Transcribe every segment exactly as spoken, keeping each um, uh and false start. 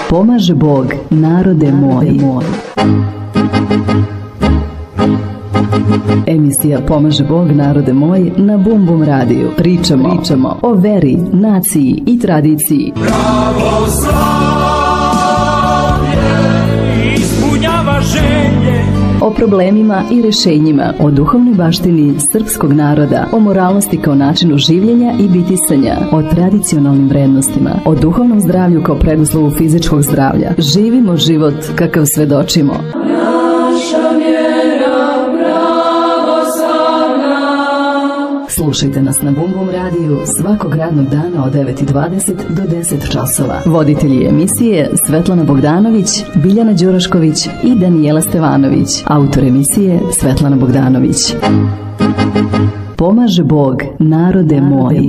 Pomaže Bog, narode moj. Emisija Pomaže Bog, narode moj na Bum Bum radiju. Pričamo, pričamo o veri, naciji i tradiciji. Pravoslavlje ispunjava želje. O problemima i rešenjima, o duhovnoj baštini srpskog naroda, o moralnosti kao načinu življenja i bitisanja, o tradicionalnim vrednostima, o duhovnom zdravlju kao preduslovu fizičkog zdravlja. Živimo život kakav svedočimo. Naša vjera pravoslavna. Slušajte nas na Bum Bum radiju svakog radnog dana od devet i dvadeset do deset časova. Voditelji emisije Svetlana Bogdanović, Biljana Đurašković i Danijela Stevanović. Autor emisije Svetlana Bogdanović. Pomaže Bog, narode moj.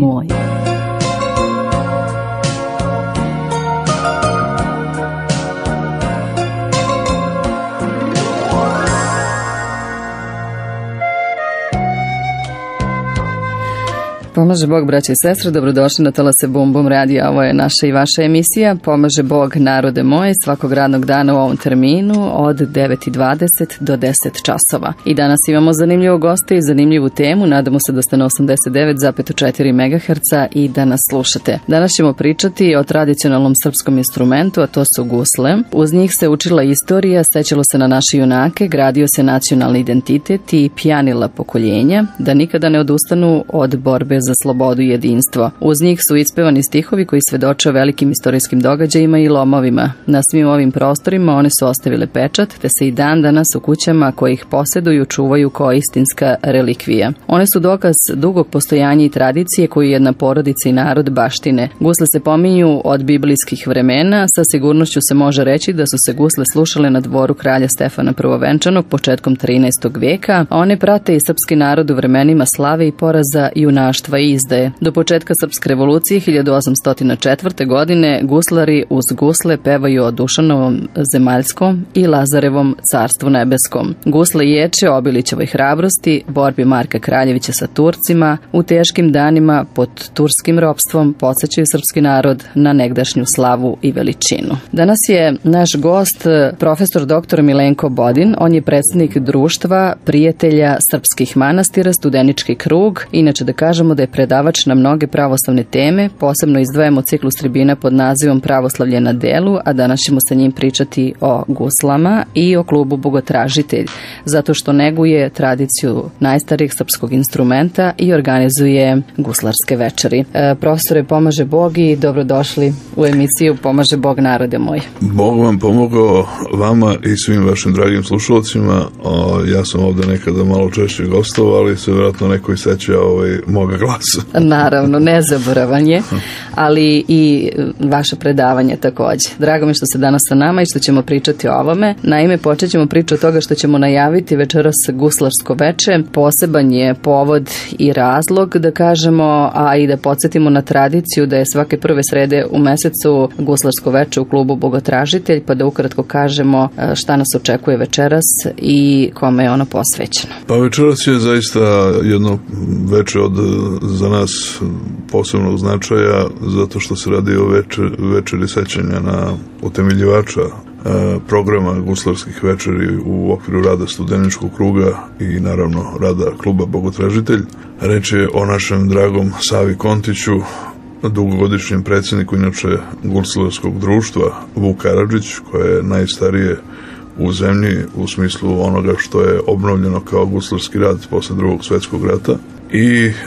Pomaže Bog, braće i sestre, dobrodošli na talase Bum Bum radija. Ovo je naša i vaša emisija Pomaže Bog, narode moje, svakog radnog dana u ovom terminu od devet i dvadeset do deset časova. I danas imamo zanimljivog gosta i zanimljivu temu. Nadamo se da ste na osamdeset devet zarez četiri megaherca i da nas slušate. Danas ćemo pričati o tradicionalnom srpskom instrumentu, a to su gusle. Uz njih se učila istorija, sećalo se na naše junake, gradio se nacionalni identitet i pjanila pokoljenja, da nikada ne odustanu od borbe za slobodu i jedinstvo. Uz njih su ispevani stihovi koji svedoče o velikim istorijskim događajima i lomovima. Na svim ovim prostorima one su ostavile pečat, te se i dan danas u kućama koje ih posjeduju čuvaju kao istinska relikvija. One su dokaz dugog postojanja i tradicije koju jedna porodica i narod baštine. Gusle se pominju od biblijskih vremena, sa sigurnošću se može reći da su se gusle slušale na dvoru kralja Stefana Prvovenčanog početkom trinaestog veka, a one prate i srpski narod u vremenima slave i poraza, junaštva i izdaje. Do početka srpske revolucije hiljadu osamsto četvrte. godine guslari uz gusle pevaju o Dušanovom zemaljskom i Lazarevom carstvu nebeskom. Gusle ječe o Obilićevoj hrabrosti, borbi Marka Kraljevića sa Turcima, u teškim danima pod turskim ropstvom podsjećaju srpski narod na negdašnju slavu i veličinu. Danas je naš gost profesor doktor Milenko Bodin. On je predsjednik društva prijatelja srpskih manastira, studenički krug. Inače da kažemo da je predavač na mnoge pravoslavne teme, posebno izdvajamo ciklus tribina pod nazivom Pravoslavlje na delu, a danas ćemo sa njim pričati o guslama i o klubu Bogotražitelj, zato što neguje tradiciju najstarijeg srpskog instrumenta i organizuje guslarske večeri. E, profesore, pomaže Bog i dobrodošli u emisiju Pomaže Bog, narode moj. Bog vam pomogao, vama i svim vašim dragim slušalcima. O, ja sam ovdje nekada malo češće gostovao, ali se vjerojatno neko i seća ovaj, moga glasa. Naravno, nezaboravan je, ali i vaše predavanje također. Drago mi što ste danas sa nama i što ćemo pričati o ovome. Naime, počet ćemo pričati od toga što ćemo najaviti večeras guslarsko veče. Poseban je povod i razlog, da kažemo, a i da podsjetimo na tradiciju da je svake prve srede u mesecu guslarsko veče u klubu Bogotražitelj, pa da ukratko kažemo šta nas očekuje večeras i kome je ono posvećeno. Pa večeras je zaista jedno veče od za nas posebnog značaja, zato što se radi o večer, večeri sećanja na utemeljivača programa guslarskih večeri u okviru rada studeničkog kruga i naravno rada kluba Bogotražitelj. Reč je o našem dragom Savi Kontiću, dugogodišnjem predsjedniku inače guslarskog društva Vuk Karadžić, koje je najstarije u zemlji u smislu onoga što je obnovljeno kao guslarski rad posle drugog svjetskog rata. I e,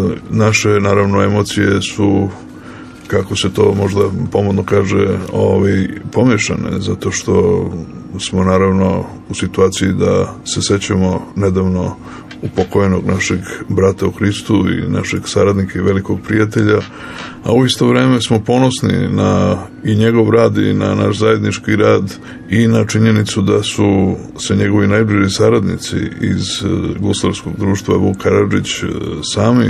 naše naravno emocije su, kako se to možda pomodno kaže, ovaj, pomešane, zato što smo naravno u situaciji da se sećamo nedavno upokojenog našeg brata u Hristu i našeg saradnika i velikog prijatelja, a u isto vrijeme smo ponosni na i njegov rad i na naš zajednički rad i na činjenicu da su se njegovi najbliži saradnici iz guslarskog društva Vuk Karadžić sami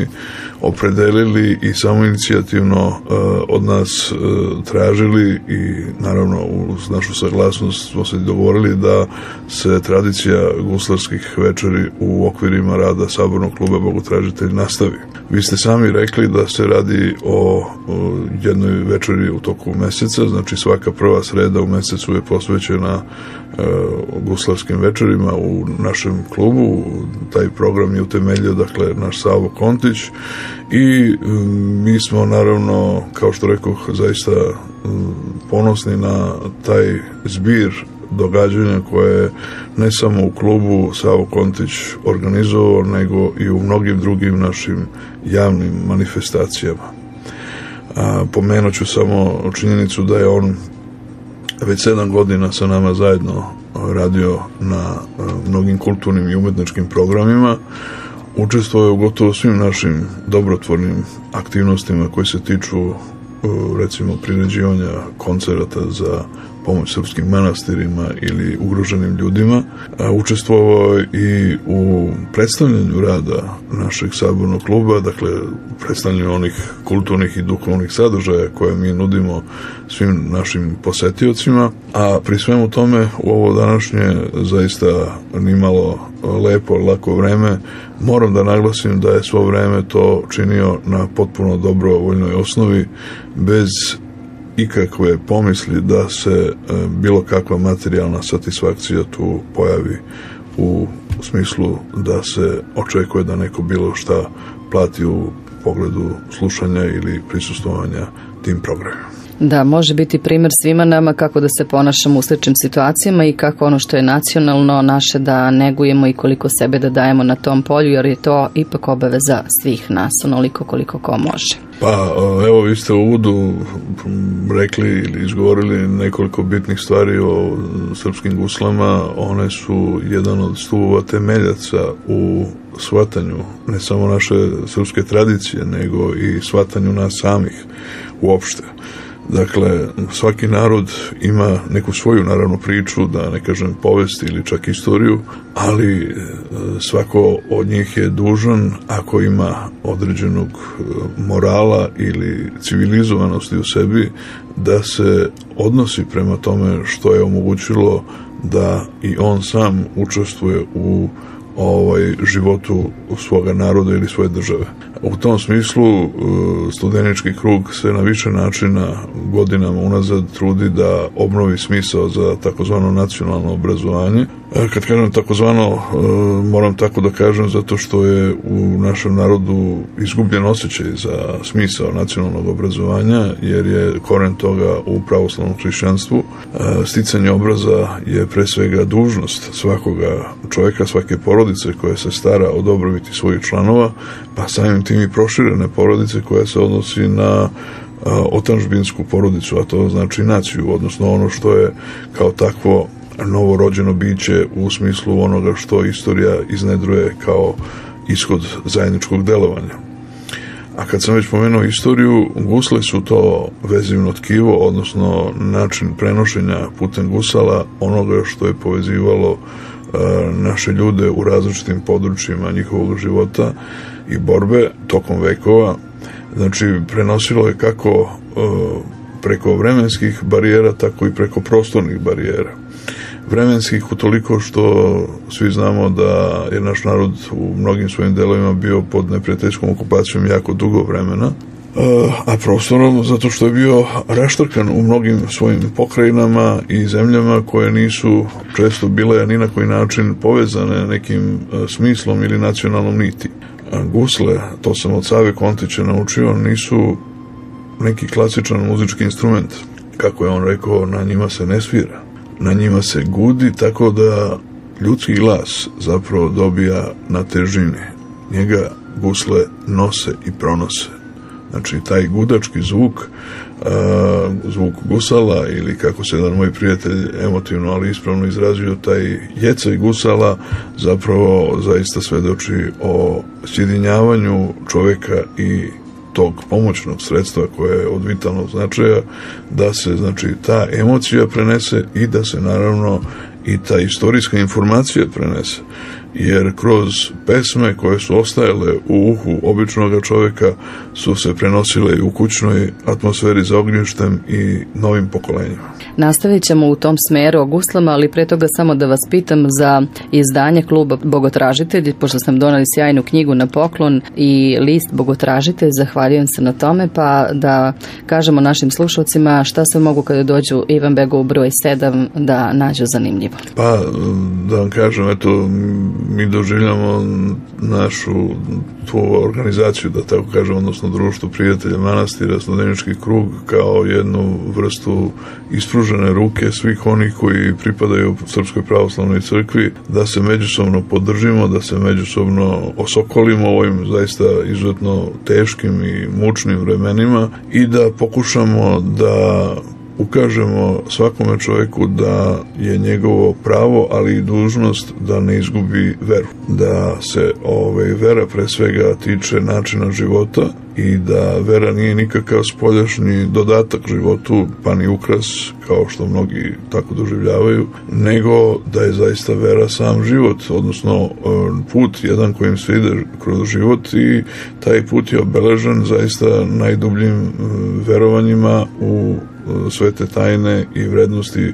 opredelili i samoinicijativno od nas tražili i naravno uz našu saglasnost smo se dogovorili da se tradicija guslarskih večeri u okvirima rada Sabornog kluba Bogotražitelj nastavi. Vi ste sami rekli da se radi o, o jednoj večeri u toku meseca, znači svaka prva sreda u mesecu je posvećena e, guslarskim večerima u našem klubu. Taj program je utemeljio, dakle, naš Savo Kontić i m, mi smo naravno, kao što rekoh, zaista m, ponosni na taj zbir događanja koje ne samo u klubu Savo Kontić organizovao, nego i u mnogim drugim našim javnim manifestacijama. A, pomenut ću samo činjenicu da je on već sedam godina sa nama zajedno radio na a, mnogim kulturnim i umetničkim programima, učestvovao u gotovo svim našim dobrotvornim aktivnostima koji se tiču a, recimo priređivanja koncerata za pomoć srpskim manastirima ili ugroženim ljudima. Učestvovao i u predstavljanju rada našeg sabornog kluba, dakle predstavljanju onih kulturnih i duhovnih sadržaja koje mi nudimo svim našim posetiocima, a pri svemu tome u ovo današnje zaista nimalo lepo, lako vreme, moram da naglasim da je svo vreme to činio na potpuno dobrovoljnoj osnovi, bez ikakve pomisli da se e, bilo kakva materijalna satisfakcija tu pojavi u smislu da se očekuje da neko bilo šta plati u pogledu slušanja ili prisustvovanja tim programima. Da, može biti primjer svima nama kako da se ponašamo u sličnim situacijama i kako ono što je nacionalno naše da negujemo i koliko sebe da dajemo na tom polju, jer je to ipak obaveza svih nas, onoliko koliko ko može. Pa evo, vi ste u uvodu rekli ili izgovorili nekoliko bitnih stvari o srpskim guslama. One su jedan od stubova temeljaca u shvatanju ne samo naše srpske tradicije, nego i shvatanju nas samih uopšte. Dakle, svaki narod ima neku svoju, naravno, priču, da ne kažem povest ili čak istoriju, ali svako od njih je dužan, ako ima određenog morala ili civilizovanosti u sebi, da se odnosi prema tome što je omogućilo da i on sam učestvuje u ovaj životu svoga naroda ili svoje države. U tom smislu studenički krug se na više načina godinama unazad trudi da obnovi smisao za takozvano nacionalno obrazovanje. Kad kažem takozvano, moram tako da kažem zato što je u našem narodu izgubljen osjećaj za smisao nacionalnog obrazovanja, jer je koren toga u pravoslavnom hrišćanstvu. Sticanje obraza je pre svega dužnost svakoga čovjeka, svake porodice koja se stara o dobrobiti svojih članova, pa samim tim i proširene porodice koja se odnosi na otadžbinsku porodicu, a to znači naciju, odnosno ono što je kao takvo novorođeno biće u smislu onoga što istorija iznedruje kao ishod zajedničkog delovanja. A kad sam već pomenuo istoriju, gusle su to vezivno tkivo, odnosno način prenošenja putem gusala onoga što je povezivalo naše ljude u različitim područjima njihovog života i borbe tokom vekova. Znači, prenosilo je kako preko vremenskih barijera, tako i preko prostornih barijera. Vremenskih utoliko što svi znamo da je naš narod u mnogim svojim delovima bio pod neprijateljskom okupacijom jako dugo vremena, a prostorom zato što je bio raštrkan u mnogim svojim pokrajinama i zemljama koje nisu često bile ni na koji način povezane nekim smislom ili nacionalnom niti. Gusle, to sam od Save Kontića naučio, nisu neki klasičan muzički instrument. Kako je on rekao, na njima se ne svira, na njima se gudi, tako da ljudski glas zapravo dobija na težini. Njega gusle nose i pronose. Znači, taj gudački zvuk, a, zvuk gusala, ili kako se jedan moj prijatelj emotivno, ali ispravno izrazio, taj jecaj gusala zapravo zaista svedoči o sjedinjavanju čovjeka i tog pomoćnog sredstva koje je od vitalnog značaja, da se, znači, ta emocija prenese i da se naravno i ta istorijska informacija prenese. Jer kroz pesme koje su ostajale u uhu običnog čovjeka su se prenosile i u kućnoj atmosferi za ognjištem i novim pokolenjima. Nastavit ćemo u tom smeru o guslama, ali pre toga samo da vas pitam za izdanje kluba Bogotražitelj, pošto sam doneli sjajnu knjigu na poklon i list Bogotražitelj, zahvaljujem se na tome, pa da kažemo našim slušalcima šta se mogu kada dođu Ivanbegovu broj sedam da nađu zanimljivo. Pa da vam kažem, eto, mi doživljamo našu tu organizaciju, da tako kažem, odnosno društvo prijatelja manastira, Snodenički krug, kao jednu vrstu ispružene ruke svih onih koji pripadaju Srpskoj pravoslavnoj crkvi, da se međusobno podržimo, da se međusobno osokolimo u ovim zaista izuzetno teškim i mučnim vremenima i da pokušamo da ukažemo svakome čovjeku da je njegovo pravo, ali i dužnost da ne izgubi veru. Da se ovaj, vera pre svega tiče načina života i da vera nije nikakav spoljašnji dodatak životu, pa ni ukras, kao što mnogi tako doživljavaju, nego da je zaista vera sam život, odnosno put jedan kojim se ide kroz život i taj put je obeležen zaista najdubljim verovanjima u svete tajne i vrednosti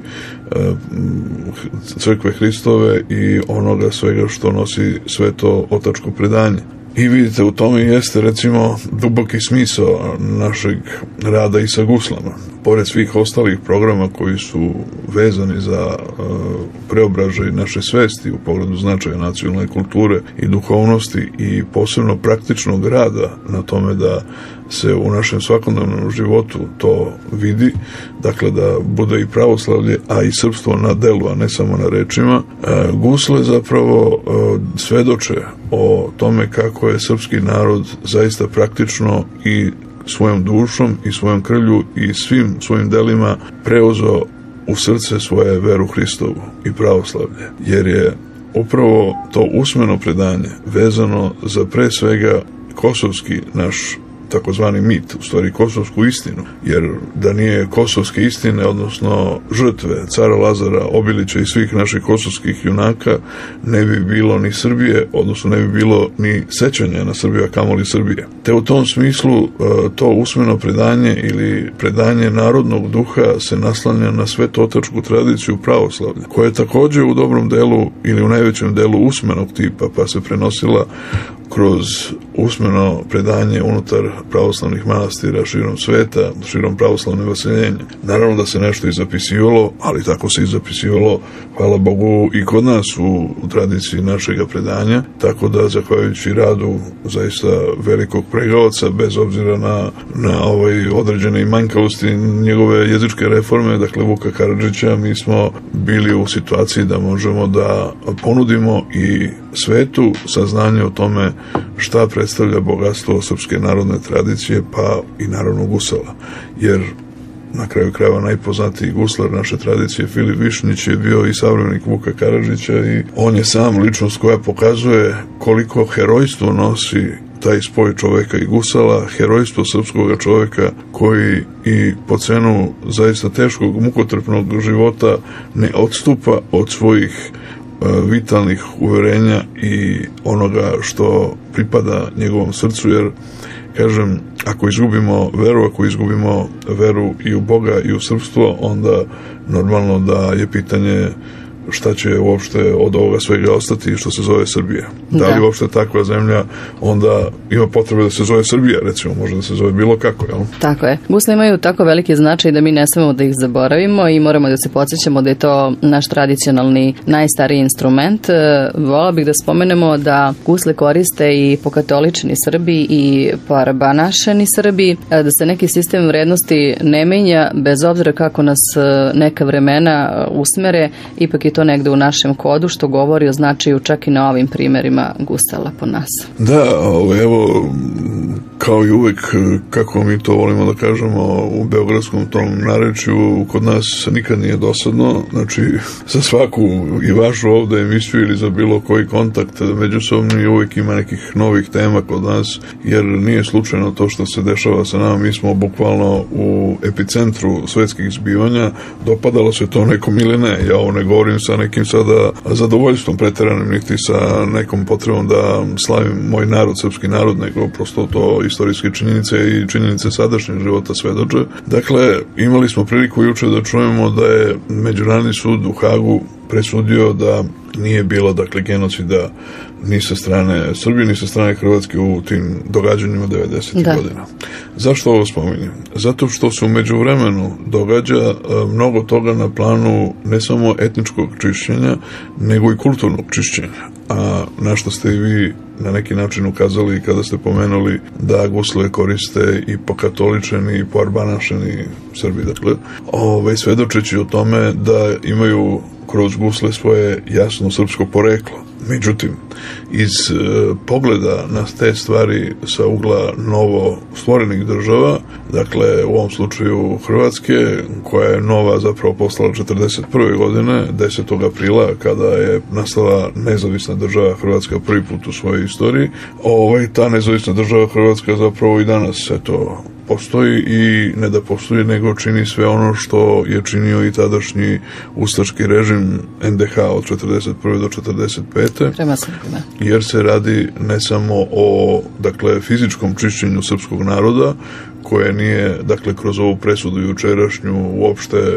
crkve Hristove i onoga svega što nosi sveto otačko predanje. I vidite, u tome jeste recimo duboki smisao našeg rada i sa guslama. Pored svih ostalih programa koji su vezani za uh, preobražaj naše svesti u pogledu značaja nacionalne kulture i duhovnosti i posebno praktičnog rada na tome da se u našem svakodnevnom životu to vidi, dakle da bude i pravoslavlje, a i srpstvo na delu, a ne samo na rečima. E, gusle zapravo e, svedoče o tome kako je srpski narod zaista praktično i svojom dušom i svojom krvlju i svim svojim delima preuzeo u srce svoje veru Hristovu i pravoslavlje, jer je upravo to usmeno predanje vezano za pre svega kosovski naš takozvani mit, u stvari kosovsku istinu, jer da nije kosovske istine, odnosno žrtve cara Lazara Obilića i svih naših kosovskih junaka, ne bi bilo ni Srbije, odnosno ne bi bilo ni sećanja na Srbiju, a kamoli Srbije. Te u tom smislu to usmeno predanje ili predanje narodnog duha se naslanja na svetotačku tradiciju pravoslavlja, koja je takođe u dobrom delu ili u najvećem delu usmenog tipa, pa se prenosila kroz usmeno predanje unutar pravoslavnih manastira širom sveta, širom pravoslavne vaseljenja. Naravno da se nešto i zapisivalo, ali tako se i zapisivalo, hvala Bogu, i kod nas u, u tradiciji našega predanja, tako da zahvaljujući radu zaista velikog pregaoca, bez obzira na, na ovaj određene i manjkavosti njegove jezičke reforme, dakle Vuka Karadžića, mi smo bili u situaciji da možemo da ponudimo i svetu saznanje o tome šta predstavlja bogatstvo srpske narodne tradicije, pa i naravno gusala. Jer na kraju krajeva najpoznatiji guslar naše tradicije, Filip Višnjić, je bio i savremenik Vuka Karadžića i on je sam ličnost koja pokazuje koliko herojstvo nosi taj spoj čoveka i gusala, herojstvo srpskog čoveka koji i po cenu zaista teškog mukotrpnog života ne odstupa od svojih vitalnih uverenja i onoga što pripada njegovom srcu, jer kažem, ako izgubimo veru, ako izgubimo veru i u Boga i u srpstvo, onda normalno da je pitanje šta će uopšte od ovoga svega ostati što se zove Srbija. Da li da. uopšte takva zemlja onda ima potrebe da se zove Srbija, recimo, može da se zove bilo kako, jel? Tako je. Gusle imaju tako veliki značaj da mi ne smemo da ih zaboravimo i moramo da se podsjećamo da je to naš tradicionalni najstariji instrument. Volala bih da spomenemo da gusle koriste i pokatolični Srbi i parabanašeni Srbi, da se neki sistem vrednosti ne menja bez obzira kako nas neka vremena usmere, ipak je to negde u našem kodu, što govori o značaju čak i na ovim primjerima gusala po nas. Da, evo, kao i uvek, kako mi to volimo da kažemo u beogradskom tom narečju, kod nas nikad nije dosadno, znači za svaku i vašu ovde emisiju ili za bilo koji kontakt međusobni uvek ima nekih novih tema kod nas, jer nije slučajno to što se dešava sa nama, mi smo bukvalno u epicentru svetskih zbivanja, dopadalo se to nekom ili ne, ja ovo ne govorim sa nekim sada zadovoljstvom preteranim, niti sa nekom potrebom da slavim moj narod, srpski narod, nego prosto to istorijske činjenice i činjenice sadašnjeg života svedoče. Dakle, imali smo priliku juče da čujemo da je Međunarodni sud u Hagu presudio da nije bilo, dakle, genocida ni sa strane Srbije, ni sa strane Hrvatske u tim događanjima devedesetih godina. Zašto ovo spominjem? Zato što se u međuvremenu događa mnogo toga na planu ne samo etničkog čišćenja, nego i kulturnog čišćenja. A na što ste i vi na neki način ukazali kada ste pomenuli da gusle koriste i pokatoličeni i poarbanašeni Srbi. Dakle, ove, svedočeći o tome da imaju kroz gusle svoje jasno srpsko poreklo. Međutim, iz e, pogleda na te stvari sa ugla novo stvorenih država, dakle u ovom slučaju Hrvatske, koja je nova zapravo postala četrdeset prve godine, desetog aprila, kada je nastala nezavisna država Hrvatska prvi put u svojoj istoriji, ovaj, ta nezavisna država Hrvatska zapravo i danas eto postoji i ne da postoji, nego čini sve ono što je činio i tadašnji ustaški režim en de ha od četrdeset prve do četrdeset pete Prema Srbima. Jer se radi ne samo o, dakle, fizičkom čišćenju srpskog naroda, koje nije, dakle, kroz ovu presudu jučerašnju uopšte e,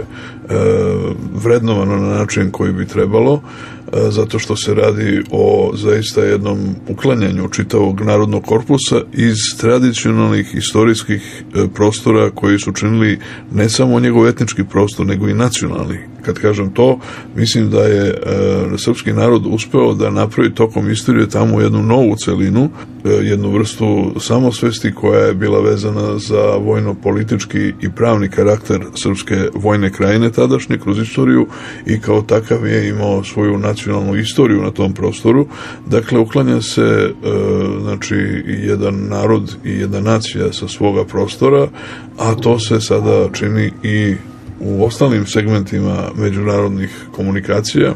vrednovano na način koji bi trebalo, e, zato što se radi o zaista jednom uklanjanju čitavog narodnog korpusa iz tradicionalnih istorijskih e, prostora koji su činili ne samo njegov etnički prostor, nego i nacionalni. Kad kažem to, mislim da je e, srpski narod uspeo da napravi tokom istorije tamo jednu novu celinu, e, jednu vrstu samosvesti koja je bila vezana za vojno-politički i pravni karakter srpske vojne krajine tadašnje kroz istoriju i kao takav je imao svoju nacionalnu istoriju na tom prostoru. Dakle, uklanja se e, znači jedan narod i jedna nacija sa svoga prostora, a to se sada čini i u ostalim segmentima međunarodnih komunikacija,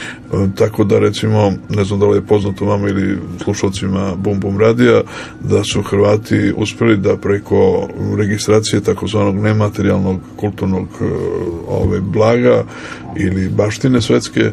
tako da recimo, ne znam da li je poznato vama ili slušalcima Bum Bum radija, da su Hrvati uspeli da preko registracije takozvanog nematerijalnog kulturnog ove, blaga ili baštine svetske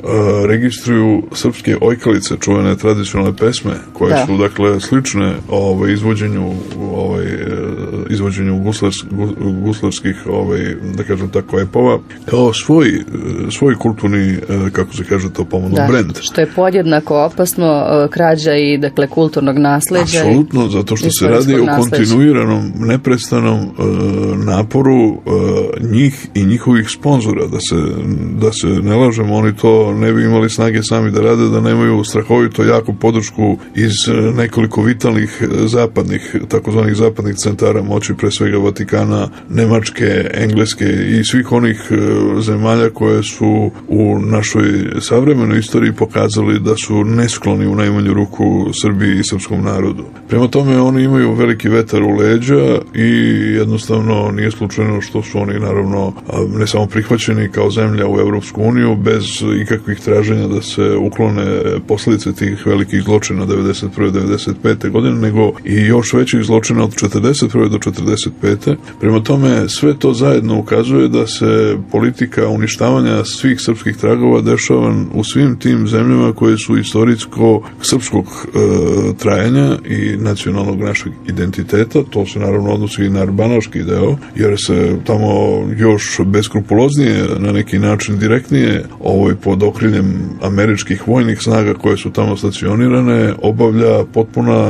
registruju srpske ojkalice, čuvene tradicionalne pesme, koje da. su dakle slične ove, izvođenju ove, izvođenju guslars, guslarskih ove, da kažem tako epova, kao svoj, svoj kulturni, kako se kaže to pomalo, da, brend. Što je podjednako opasno, krađa i dakle kulturnog nasleđa. Apsolutno, zato što se radi o kontinuiranom, neprestanom e, naporu e, njih i njihovih sponzora, da se, da se ne lažemo, oni to ne bi imali snage sami da rade, da nemaju strahovito jaku podršku iz nekoliko vitalnih zapadnih, takozvanih zapadnih centara moći, pre svega Vatikana, Nemačke, Engleske i svih onih e, zemalja koje su u našoj savremenoj istoriji pokazali da su neskloni u najmanju ruku Srbiji i srpskom narodu. Prema tome, oni imaju veliki vetar u leđa i jednostavno nije slučajno što su oni naravno ne samo prihvaćeni kao zemlja u Evropsku uniju bez ikakvih traženja da se uklone posljedice tih velikih zločina devedeset prve do devedeset pete godine, nego i još većih zločina od četrdeset prve do četrdeset pete Prema tome, sve to zajedno ukazuje da se politika uništavanja svih srpskih tragova dešava u svim tim zemljama koje su istorijsko srpskog e, trajanja i nacionalnog našeg identiteta. To se naravno odnosi i na arbanaški deo, jer se tamo još beskrupuloznije, na neki način direktnije, ovoj pod okriljem američkih vojnih snaga koje su tamo stacionirane, obavlja potpuna e,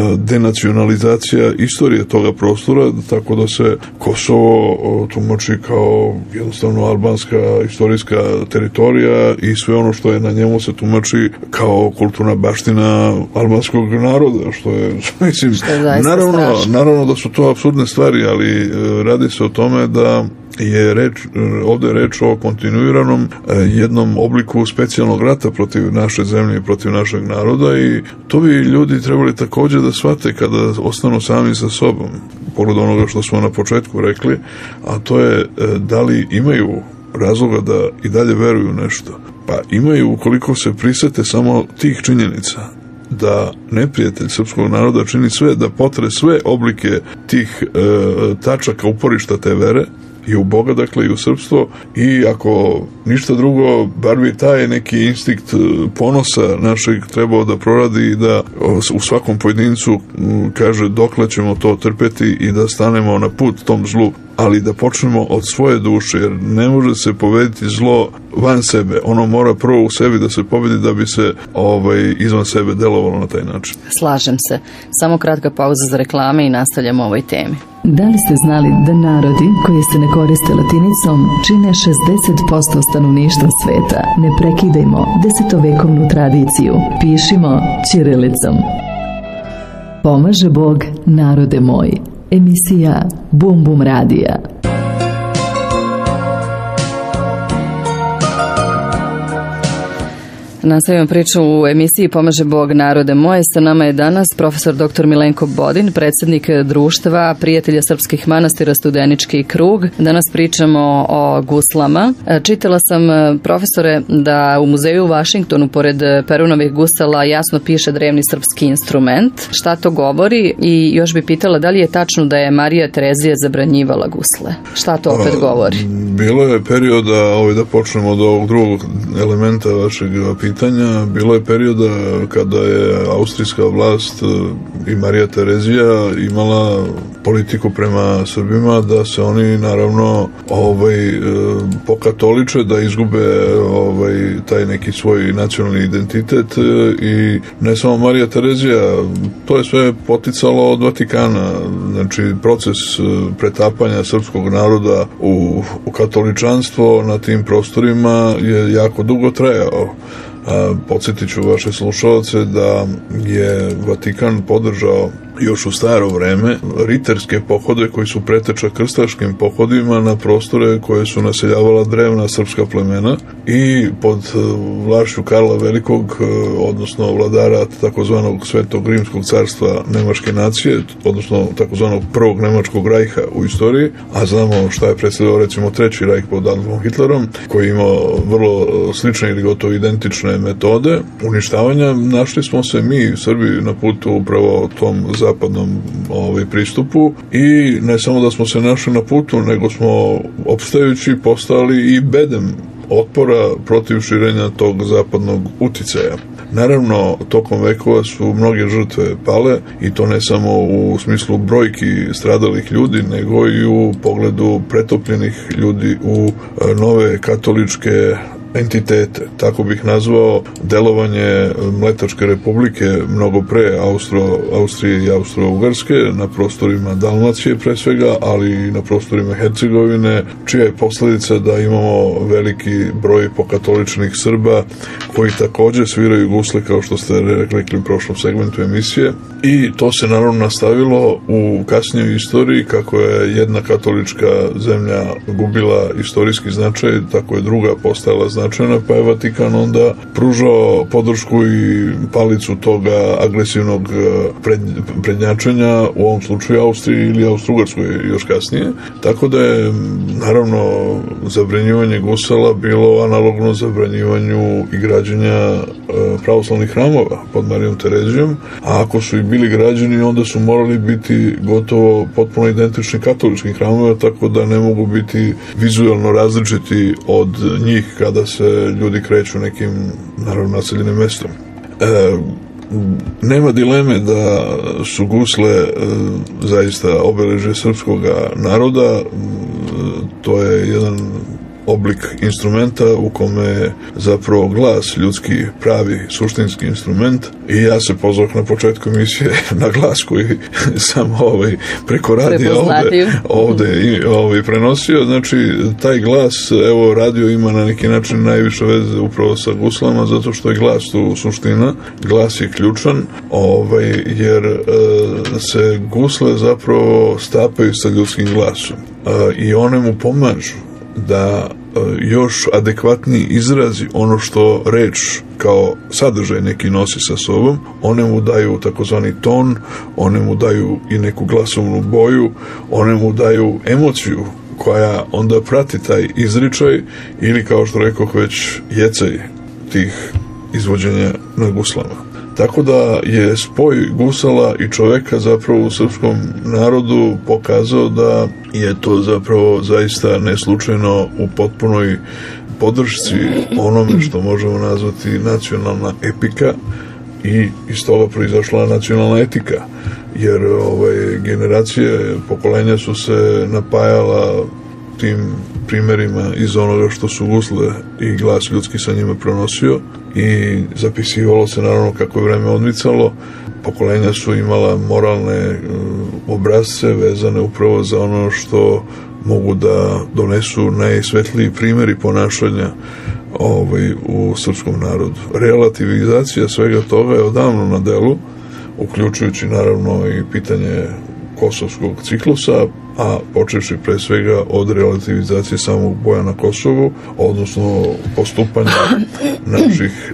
denacionalizacija istorije toga prostora, tako da se Kosovo tumači kao jednostavno albanska istorijska teritorija i sve ono što je na njemu se tumači kao kulturna baština albanskog naroda, što je, mislim, što je naravno, naravno da su to apsurdne stvari, ali radi se o tome da je reč, ovdje reč o kontinuiranom jednom obliku specijalnog rata protiv naše zemlje i protiv našeg naroda i to bi ljudi trebali također da shvate kada ostanu sami sa sobom, pogled onoga što smo na početku rekli, a to je da li imaju razloga da i dalje veruju nešto. Pa imaju ukoliko se prisete samo tih činjenica da neprijatelj srpskog naroda čini sve da potre sve oblike tih e, tačaka uporišta te vere i u Boga, dakle i u srpstvo, i ako ništa drugo, bar bi taj neki instinkt ponosa našeg trebao da proradi i da u svakom pojedincu kaže dokle ćemo to trpeti i da stanemo na put tom zlu, ali da počnemo od svoje duše, jer ne može se pobediti zlo van sebe. Ono mora prvo u sebi da se pobedi da bi se ovaj, izvan sebe delovalo na taj način. Slažem se. Samo kratka pauza za reklame i nastavljamo o ovoj temi. Da li ste znali da narodi koji se ne koriste latinicom čine šezdeset posto stanovništva sveta? Ne prekidajmo desetovekovnu tradiciju. Pišimo ćirilicom. Pomaže Bog, narode moj. Emisija Bum Bum Radija. Nastavljamo priču u emisiji Pomaže Bog, narode moje. Sa nama je danas profesor doktor Milenko Bodin, predsjednik društva Prijatelja srpskih manastira Studenički krug. Danas pričamo o guslama. Čitala sam, profesore, da u muzeju u Vašingtonu pored Perunovih gusala jasno piše drevni srpski instrument. Šta to govori? I još bi pitala da li je tačno da je Marija Terezija zabranjivala gusle? Šta to opet govori? Bilo je perioda, ovaj, da počnemo od ovog drugog elementa vašeg pitanja, bilo je perioda kada je austrijska vlast i Marija Terezija imala politiku prema Srbima da se oni naravno ovaj, pokatoliče, da izgube ovaj, taj neki svoj nacionalni identitet, i ne samo Marija Terezija, to je sve poticalo od Vatikana. Znači proces pretapanja srpskog naroda u, u katoličanstvo na tim prostorima je jako dugo trajao. Podsjetit ću vaše slušalce da je Vatikan podržao još u staro vreme riterske pohode koji su preteča krstaškim pohodima na prostore koje su naseljavala drevna srpska plemena, i pod vlašću Karla Velikog, odnosno vladara takozvanog Svetog rimskog carstva nemačke nacije, odnosno takozvanog prvog nemačkog rajha u istoriji, a znamo šta je predstavljao recimo treći rajh pod Adolfom Hitlerom, koji je imao vrlo slične ili gotovo identične metode uništavanja. Našli smo se mi Srbi na putu upravo tom zapadnom ovaj, pristupu, i ne samo da smo se našli na putu, nego smo opstajući postali i bedem otpora protiv širenja tog zapadnog uticaja. Naravno, tokom vekova su mnoge žrtve pale, i to ne samo u smislu brojki stradalih ljudi, nego i u pogledu pretopljenih ljudi u nove katoličke entitete. Tako bih nazvao delovanje Mletačke republike mnogo pre Austro, Austrije i Austro-Ugarske na prostorima Dalmacije pre svega, ali i na prostorima Hercegovine, čija je posljedica da imamo veliki broj pokatoličnih Srba koji također sviraju gusle, kao što ste rekli u prošlom segmentu emisije, i to se naravno nastavilo u kasnijoj istoriji. Kako je jedna katolička zemlja gubila istorijski značaj, tako je druga postajala značajna, pa je Vatikan onda pružao podršku i palicu toga agresivnog pred, prednjačenja, u ovom slučaju Austriji ili Austro-Ugarskoj još kasnije. Tako da je naravno zabranjivanje gusala bilo analogno zabranjivanju i građenja pravoslavnih hramova pod Marijom Terezijom, a ako su i bili građeni, onda su morali biti gotovo potpuno identični katoličkim hramovima, tako da ne mogu biti vizualno različiti od njih kada se ljudi kreću nekim, naravno, naseljenim mestom. E, nema dileme da su gusle e, zaista obeležje srpskog naroda. To je jedan oblik instrumenta u kome je zapravo glas ljudski pravi suštinski instrument, i ja se pozvao na početku emisije na glas koji sam ovaj preko radija ovde, ovde ovaj prenosio. Znači taj glas, evo, radio ima na neki način najviše veze upravo sa guslama, zato što je glas tu suština, glas je ključan, ovaj, jer e, se gusle zapravo stapaju sa ljudskim glasom, e, i one mu pomažu da još adekvatniji izrazi ono što reč kao sadržaj neki nosi sa sobom. One mu daju takozvani ton, one mu daju i neku glasovnu boju, one mu daju emociju koja onda prati taj izričaj, ili kao što rekoh već jecaj tih izvođenja na guslama. Tako da je spoj gusala i čoveka zapravo u srpskom narodu pokazao da je to zapravo zaista neslučajno u potpunoj podršci onome što možemo nazvati nacionalna epika i iz toga proizašla nacionalna etika, jer ovaj, generacije, pokolenja su se napajala tim primerima iz onoga što su gusle i glas ljudski sa njima pronosio i zapisivalo se naravno kako je vreme odmicalo. Pokolenja su imala moralne obrazce vezane upravo za ono što mogu da donesu najsvetliji primjeri ponašanja ovaj, u srpskom narodu. Relativizacija svega toga je odavno na delu, uključujući naravno i pitanje kosovskog ciklusa, a počevši pre svega od relativizacije samog boja na Kosovu, odnosno postupanja naših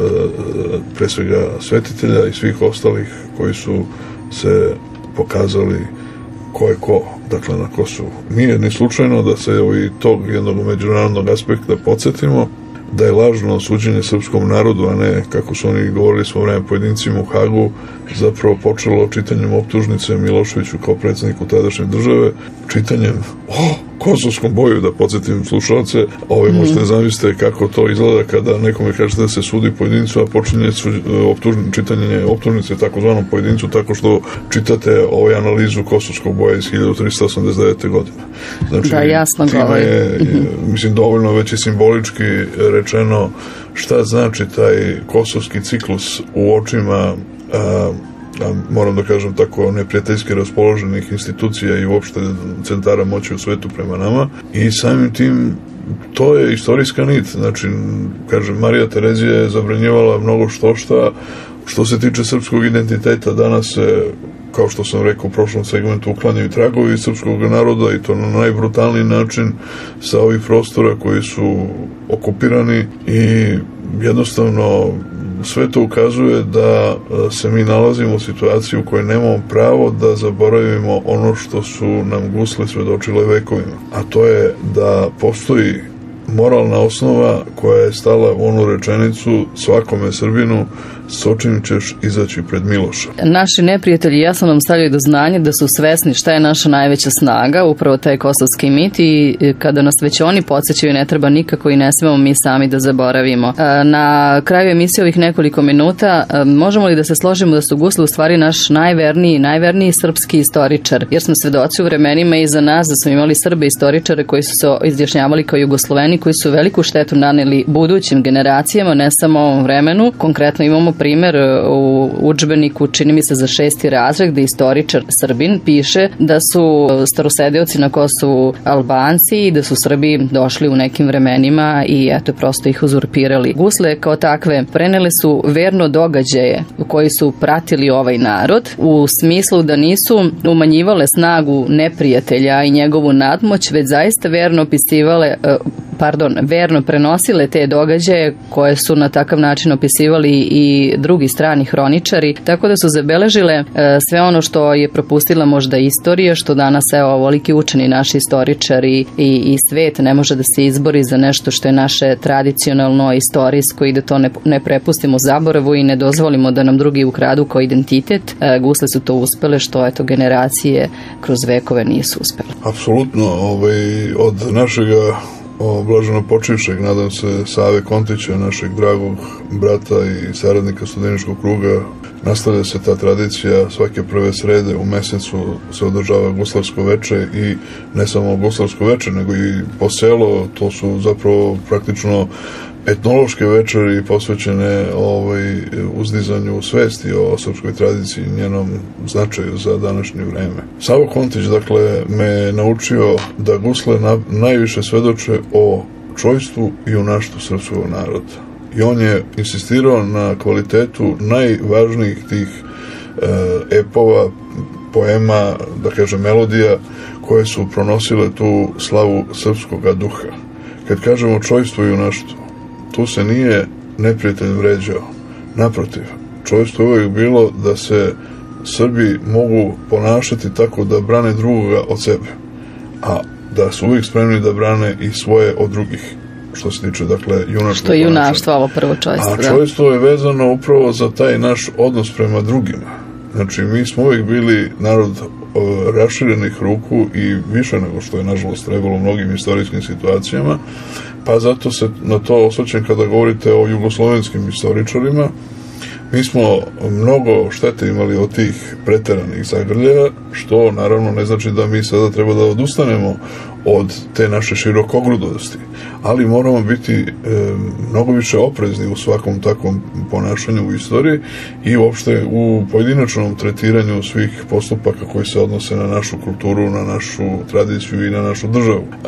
pre svega svetitelja i svih ostalih koji su se pokazali ko je ko, dakle, na Kosovu. Nije ni slučajno da se i tog jednog međunarodnog aspekta podsjetimo da je lažno suđenje srpskom narodu, a ne, kako su oni govorili svo vreme pojedincima u Hagu, zapravo počelo čitanjem optužnice Miloševiću kao predsjedniku tadašnje države, čitanjem o kosovskom boju, da podsjetim slušalce, ovaj mm. možete zamislite kako to izgleda kada nekome kažete da se sudi pojedincu, a počinje optužn, čitanje optužnice takozvanom pojedincu tako što čitate ovaj analizu kosovskog boja iz hiljadu trista osamdeset devete. godine. Znači, da, jasno time je, mislim, dovoljno već i simbolički rečeno šta znači taj kosovski ciklus u očima a, a moram da kažem tako neprijateljski raspoloženih institucija i uopšte centara moći u svetu prema nama i samim tim to je istorijska nit. Znači, kažem, Marija Terezija je zabranjivala mnogo što šta što se tiče srpskog identiteta. Danas se, kao što sam rekao u prošlom segmentu, uklanjaju tragovi srpskog naroda i to na najbrutalniji način sa ovih prostora koji su okupirani i jednostavno sve to ukazuje da se mi nalazimo u situaciji u kojoj nemamo pravo da zaboravimo ono što su nam gusle svedočile vekovima. A to je da postoji moralna osnova koja je stala u onu rečenicu svakome Srbinu s očim ćeš izaći pred Miloša. Naši neprijatelji jasno nam stavljaju do znanja da su svesni šta je naša najveća snaga, upravo taj kosovski mit, i kada nas već oni podsjećaju ne treba nikako i ne smemo mi sami da zaboravimo. Na kraju emisije ovih nekoliko minuta možemo li da se složimo da su gusle u stvari naš najverniji, najverniji srpski istoričar, jer smo svedoci u vremenima iza nas da smo imali Srbe istoričare koji su se izjašnjavali kao Jugosloveni, koji su veliku štetu naneli budućim generacijama, ne samo ovom vremenu. Konkretno imamo primer u udžbeniku, čini mi se za šesti razred, gde istoričar Srbin piše da su starosedeoci na Kosovu Albanci i da su Srbi došli u nekim vremenima i eto prosto ih uzurpirali. Gusle kao takve prenele su verno događaje koji su pratili ovaj narod u smislu da nisu umanjivale snagu neprijatelja i njegovu nadmoć, već zaista verno opisivale pardon, verno prenosile te događaje koje su na takav način opisivali i drugi strani hroničari, tako da su zabeležile e, sve ono što je propustila možda istorija, što danas evo ovoliki učeni naši istoričari i, i svet ne može da se izbori za nešto što je naše tradicionalno istorijsko i da to ne, ne prepustimo zaboravu i ne dozvolimo da nam drugi ukradu kao identitet. E, gusle su to uspele što eto generacije kroz vekove nisu uspele. Apsolutno, ovaj, od našega o blaženo počivšeg, nadam se, Save Kontića, našeg dragog brata i saradnika studeničkog kruga, nastavlja se ta tradicija. Svake prve srede u mesecu se održava guslarsko veče i ne samo guslarsko veče, nego i po selo. To su zapravo praktično etnološke večeri posvećene ovaj, uzdizanju svesti o srpskoj tradiciji i njenom značaju za današnje vreme. Savo Kontić, dakle, me naučio da gusle na, najviše svedoče o čojstvu i junaštvu srpskog naroda. I on je insistirao na kvalitetu najvažnijih tih e, epova, poema, da kažem melodija, koje su pronosile tu slavu srpskoga duha. Kad kažemo čojstvo i junaštvo, tu se nije neprijatelj vređao. Naprotiv, čovječstvo je uvijek bilo da se Srbi mogu ponašati tako da brane drugoga od sebe, a da su uvijek spremni da brane i svoje od drugih. što se tiče, dakle, junačkog što je junaštvo, ovo prvo čojstvo. A čojstvo je vezano upravo za taj naš odnos prema drugima. Znači, mi smo uvijek bili narod raširenih ruku i više nego što je, nažalost, trebalo u mnogim istorijskim situacijama, pa zato se na to osvrćem kada govorite o jugoslovenskim istoričarima. Mi smo mnogo štete imali od tih preteranih zagrljaja, što naravno ne znači da mi sada treba da odustanemo od te naše širokogrudosti, ali moramo biti e, mnogo više oprezni u svakom takvom ponašanju u istoriji i uopšte u pojedinačnom tretiranju svih postupaka koji se odnose na našu kulturu, na našu tradiciju i na našu državu. E,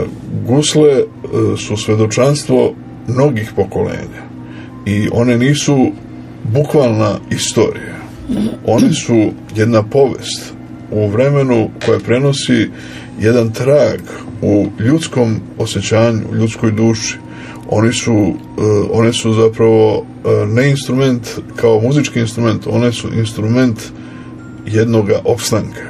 gusle e, su svedočanstvo mnogih pokolenja i one nisu bukvalna istorija. One su jedna povest u vremenu koja prenosi jedan trag u ljudskom osjećanju, u ljudskoj duši. Oni su, uh, one su zapravo uh, ne instrument kao muzički instrument, one su instrument jednoga opstanka.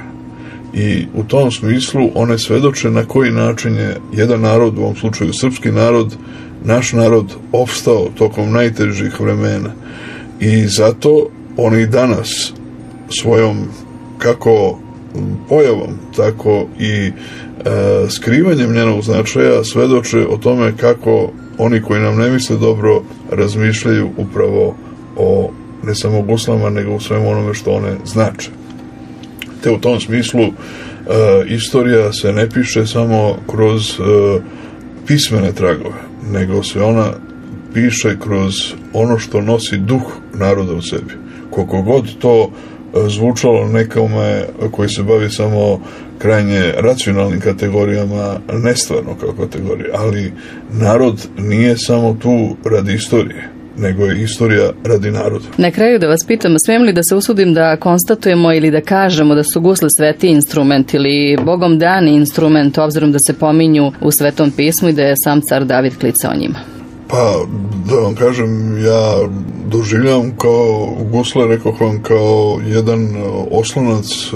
I u tom smislu one svedoče na koji način je jedan narod, u ovom slučaju srpski narod, naš narod, opstao tokom najtežih vremena. I zato oni danas svojom kako pojavom, tako i e, skrivanjem njenog značaja svedoče o tome kako oni koji nam ne misle dobro razmišljaju upravo o ne samo guslama, nego u svemu onome što one znače. Te u tom smislu e, istorija se ne piše samo kroz e, pismene tragove, nego se ona piše kroz ono što nosi duh naroda u sebi. Koliko god to zvučalo nekome koji se bavi samo krajnje racionalnim kategorijama, nestvarno kao kategorija, ali narod nije samo tu radi istorije, nego je istorija radi naroda. Na kraju da vas pitam, smijem li da se usudim da konstatujemo ili da kažemo da su gusle sveti instrument ili Bogom dani instrument, obzirom da se pominju u Svetom pismu i da je sam car David klicao njima? Pa, da vam kažem, ja doživljam kao gusle, rekoh vam, kao jedan oslonac e,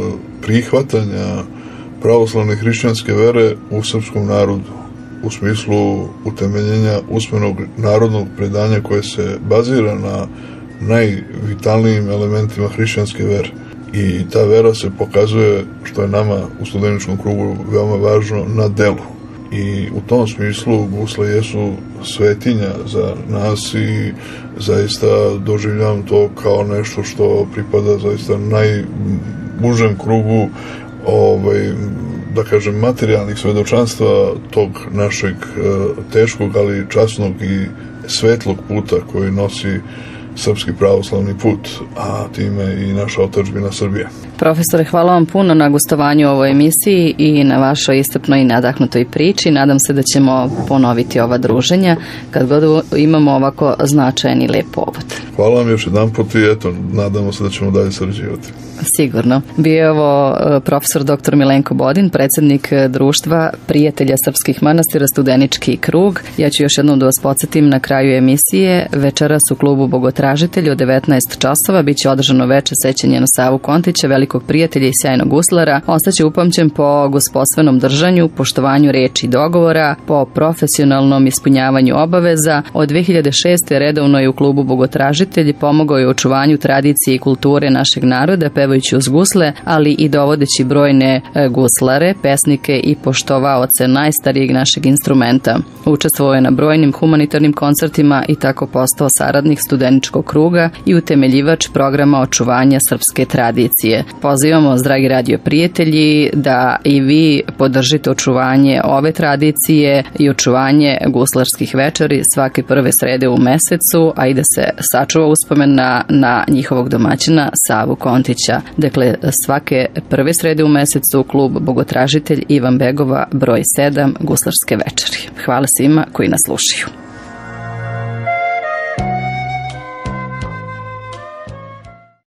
prihvatanja pravoslavne hrišćanske vere u srpskom narodu, u smislu utemeljenja usmenog narodnog predanja koje se bazira na najvitalnijim elementima hrišćanske vere. I ta vera se pokazuje, što je nama u studeničkom krugu veoma važno, na delu. I u tom smislu gusle jesu svetinja za nas i zaista doživljavam to kao nešto što pripada zaista najužem krugu ovaj, da kažem materijalnih svedočanstva tog našeg teškog, ali časnog i svetlog puta koji nosi srpski pravoslavni put, a time i naša otadžbina Srbija. Profesore, hvala vam puno na gostovanju u ovoj emisiji i na vašoj iscrpnoj i nadahnutoj priči. Nadam se da ćemo ponoviti ova druženja kad god imamo ovako značajan i lep povod. Hvala vam još jedan put i eto, nadamo se da ćemo dalje sarađivati. Sigurno. Bio je ovo profesor doktor Milenko Bodin, predsjednik društva Prijatelja srpskih manastira Studenički krug. Ja ću još jednom da vas podsjetim na kraju emisije. Večeras u klubu Bogotražitelji od devetnaest časova biće održano veče sećanje na Savu Kontića, velikog prijatelja i sjajnog guslara. Ostaće upamćen po gosposvenom držanju, poštovanju reči i dogovora, po profesionalnom ispunjavanju obaveza. Od dve hiljade šeste. redovno je u klubu Bogotražitelji pomogao je u očuvanju tradicije i kulture našeg naroda, pevajući uz gusle, ali i dovodeći brojne guslare, pesnike i poštovaoce najstarijeg našeg instrumenta. Učestvovao je na brojnim humanitarnim koncertima i tako postao saradnik Studeničkog kruga i utemeljivač programa očuvanja srpske tradicije. Pozivamo vas, dragi radio prijatelji, da i vi podržite očuvanje ove tradicije i očuvanje guslarskih večeri svake prve srede u mesecu, a i da se sačuva uspomen na, na njihovog domaćina Savu Kontića. Dakle, svake prve srede u mesecu klub Bogotražitelj Ivan Begova broj sedam guslarske večeri. Hvala svima koji nas slušaju.